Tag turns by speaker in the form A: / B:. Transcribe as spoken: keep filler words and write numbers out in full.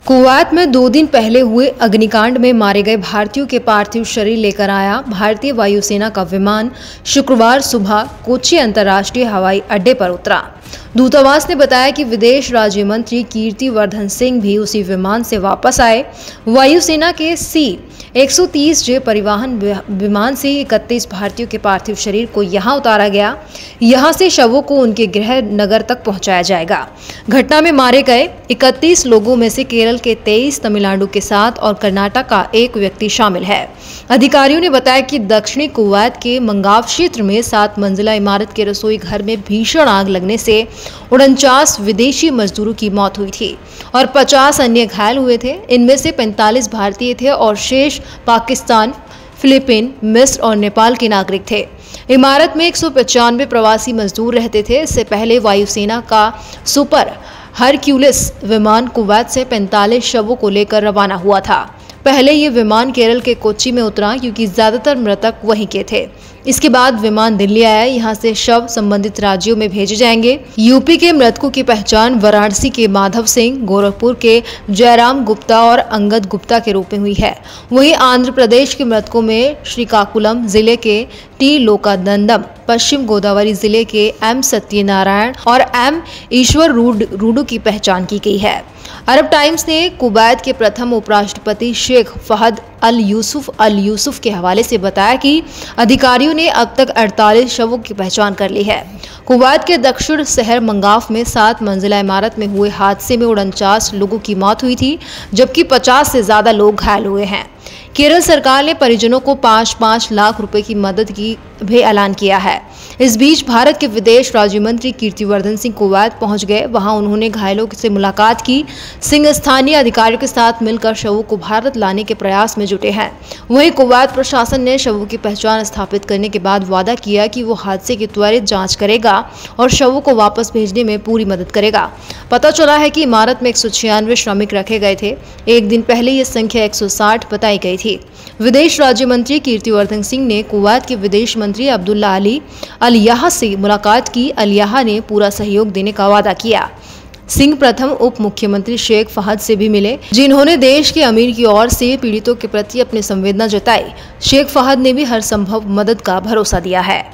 A: Kuwait में दो दिन पहले हुए अग्निकांड में मारे गए भारतीयों के पार्थिव शरीर लेकर आया भारतीय वायुसेना का विमान शुक्रवार सुबह कोच्चि अंतर्राष्ट्रीय हवाई अड्डे पर उतरा। दूतावास ने बताया कि विदेश राज्य मंत्री कीर्तिवर्धन सिंह भी उसी विमान से वापस आए। वायुसेना के सी एक सौ तीस जे परिवहन विमान से इकतीस भारतीयों के पार्थिव शरीर को यहां उतारा गया। यहां से शवों को उनके गृह नगर तक पहुंचाया जाएगा। घटना में मारे गए इकतीस लोगों में से केरल के तेईस, तमिलनाडु के सात और कर्नाटक का एक व्यक्ति शामिल है। अधिकारियों ने बताया कि दक्षिणी कुवैत के मंगाव क्षेत्र में सात मंजिला इमारत के रसोई घर में भीषण आग लगने से उनचास विदेशी मजदूरों की मौत हुई थी और पचास अन्य घायल हुए थे। इनमें से पैंतालीस भारतीय थे और शेष पाकिस्तान, फिलीपीन, मिस्र और नेपाल के नागरिक थे। इमारत में एक सौ पचानवे प्रवासी मजदूर रहते थे। इससे पहले वायुसेना का सुपर हरक्यूलिस विमान कुवैत से पैंतालीस शवों को लेकर रवाना हुआ था। पहले ये विमान केरल के कोच्चि में उतरा क्योंकि ज्यादातर मृतक वहीं के थे। इसके बाद विमान दिल्ली आया। यहाँ से शव संबंधित राज्यों में भेजे जाएंगे। यूपी के मृतकों की पहचान वाराणसी के माधव सिंह, गोरखपुर के जयराम गुप्ता और अंगद गुप्ता के रूप में हुई है। वहीं आंध्र प्रदेश के मृतकों में श्रीकाकुलम जिले के टी लोकादंडम, पश्चिम गोदावरी जिले के एम सत्यनारायण और एम ईश्वर रूडू की पहचान की गई है। अरब टाइम्स ने कुवैत के प्रथम उपराष्ट्रपति शेख फहद अल यूसुफ अल यूसुफ के हवाले से बताया कि अधिकारियों ने अब तक अड़तालीस शवों की पहचान कर ली है। कुवैत के दक्षिण शहर मंगाफ में सात मंजिला इमारत में हुए हादसे में उनचास लोगों की मौत हुई थी, जबकि पचास से ज्यादा लोग घायल हुए हैं। केरल सरकार ने परिजनों को पाँच पाँच लाख रुपए की मदद की भी ऐलान किया है। इस बीच भारत के विदेश राज्य मंत्री कीर्तिवर्धन सिंह कुवैत पहुंच गए। वहां उन्होंने घायलों से मुलाकात की। सिंह स्थानीय अधिकारियों के साथ मिलकर शवों को भारत लाने के प्रयास में जुटे हैं। वहीं कुवैत प्रशासन ने शवों की पहचान स्थापित करने के बाद वादा किया कि वो हादसे की त्वरित जांच करेगा और शवों को वापस भेजने में पूरी मदद करेगा। पता चला है कि इमारत में एक सौ छियानवे श्रमिक रखे गए थे। एक दिन पहले ये संख्या एक सौ साठ बताई गई थी। विदेश राज्य मंत्री कीर्तिवर्धन सिंह ने कुवैत के विदेश मंत्री अब्दुल्ला अली अल याह से मुलाकात की। अल याह ने पूरा सहयोग देने का वादा किया। सिंह प्रथम उप मुख्यमंत्री शेख फहद से भी मिले, जिन्होंने देश के अमीर की ओर से पीड़ितों के प्रति अपनी संवेदना जताई। शेख फहद ने भी हर संभव मदद का भरोसा दिया है।